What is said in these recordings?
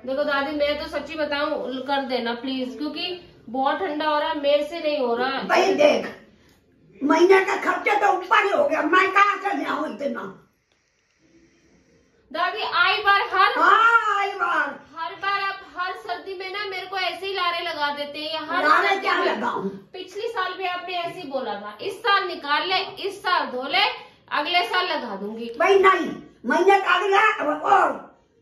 देखो दादी, मैं तो सच्ची बताऊं, कर देना प्लीज, क्योंकि बहुत ठंडा हो रहा है, मेरे से नहीं हो रहा। भाई देख, महीने का खर्चा तो ऊपर ही हो गया, मैं कहाँ से ले आऊं इतना। दादी आई बार हर बार आप हर सर्दी में ना मेरे को ऐसे ही लारे लगा देते हैं। हर लारे सर्दी क्या में। लगाऊं? पिछली साल भी आपने ऐसे ही बोला था, इस साल निकाल ले, इस साल धो ले, अगले साल लगा दूंगी। भाई नहीं, महीने का अगला और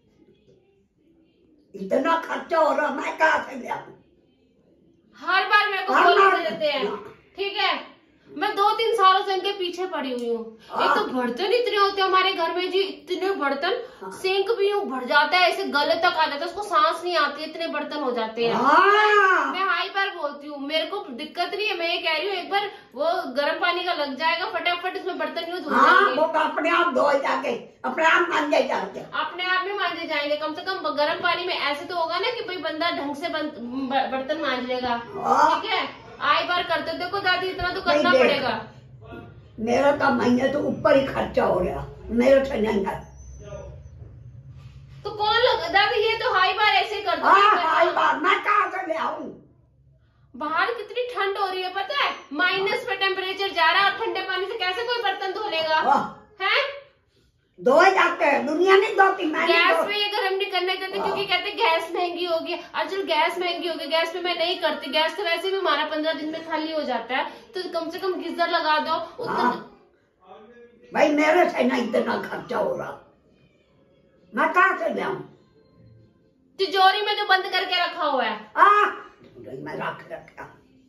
इतना खर्चा हो रहा, मैं कहाँ से ले आऊं। हर बार मेरे को बोल देते हैं। ठीक है, मैं 2-3 सालों से इनके पीछे पड़ी हुई हूँ। एक तो बर्तन इतने होते हैं हमारे घर में जी, इतने बर्तन, सिंक भी यूं भर जाता है, ऐसे गले तक आ जाता है, उसको सांस नहीं आती, इतने बर्तन हो जाते हैं। मैं हाई बार बोलती हूँ, मेरे को दिक्कत नहीं है, मैं ये कह रही हूँ एक बार वो गर्म पानी का लग जाएगा, फटाफट इसमें बर्तन यूं धो जाएंगे। वो अपने आप धोए जाके, अपने आप मांजे जाके, अपने आप में मांजे जाएंगे। कम से कम गर्म पानी में ऐसे तो होगा ना कि भाई बंदा ढंग से बर्तन मांज लेगा। ठीक है, आई बार करते। देखो दादी, इतना तो करना पड़ेगा। मेरा तो महीने तो ऊपर ही खर्चा हो रहा, मेरे से नहीं है। तो कौन लोग दादी, ये तो हाई बार ऐसे करते हैं। हाई बार मैं कहाँ से ले आऊं। बाहर कितनी ठंड हो रही है पता है, माइनस पे टेम्परेचर जा रहा है, और ठंडे पानी से कैसे कोई बर्तन धो लेगा। है धोए जाते हैं, दुनिया नहीं धोती। गैस पे ये गर्म नहीं करना चाहते, क्योंकि कहते गैस महंगी होगी। अच्छा, गैस महंगी होगी, गैस पे मैं नहीं करती। गैस तो वैसे भी हमारा 15 दिन में खाली हो जाता है, तो कम से कम गीजर लगा दो उतना। भाई मेरे से नहीं इतना खर्चा हो रहा, मैं कहाँ से ले आऊं। तिजोरी में जो बंद करके रखा हुआ है। मैं रख रखा।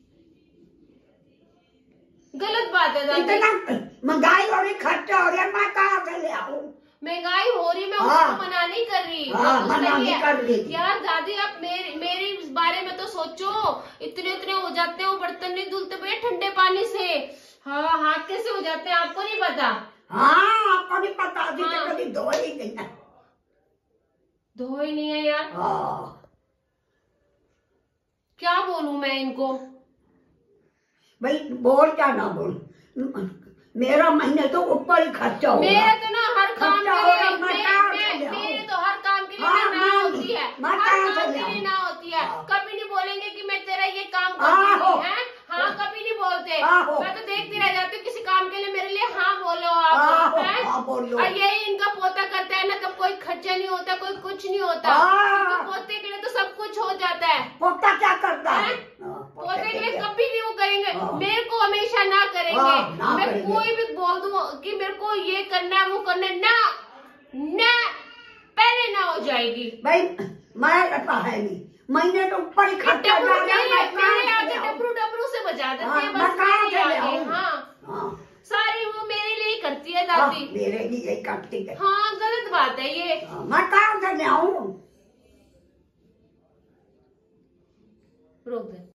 गलत बात है दादी। इतना महंगाई हो रही, खर्चा हो रहा, मैं कहाँ से ले आऊं। महंगाई हो रही, मैं उसको मना नहीं कर रही। मना नहीं कर रही यार दादी, आप मेरे बारे में तो सोचो। इतने हो जाते हैं वो बर्तन नहीं धुलते भैया ठंडे पानी से। हाँ, हाथ कैसे हो जाते हैं आपको नहीं पता। आपको नहीं पता, कभी धोए ही नहीं है। धोए नहीं है यार। क्या बोलूं मैं इनको। भाई बोल क्या ना बोल, मेरा महीने तो ऊपर ही खर्चा हो रहा। मेरा तो ना हर काम के लिए मेरे तो हर काम के लिए ना होती है, हर काम के लिए ना होती है। कभी नहीं बोलेंगे कि मैं तेरा ये काम करती हूँ। हाँ, कभी नहीं बोलते। मैं तो देखती रह जाती हूँ, किसी काम के लिए मेरे लिए हाँ बोलो आप। और यही इनका पोता करता है ना, तब कोई खर्चा नहीं होता, कोई कुछ नहीं होता। पोते के लिए तो सब कुछ हो जाता है। पोता क्या करता है? पोते के लिए कभी नहीं वो करेंगे, मेरे को हमेशा ना करेंगे। मैं कोई भी बोल दूं कि मेरे को ये करना है वो करना है, ना पहले ना हो जाएगी। भाई मैं करता है नहीं, महीने तो ऊपर ही खर्चा डबरू से बचा देती है बस मेरे आगे। हाँ, सारी वो मेरे लिए करती है दादी। मेरे लिए करती है। हाँ, गलत बात है ये। मैं कहाँ से ले आऊं। रोक दे।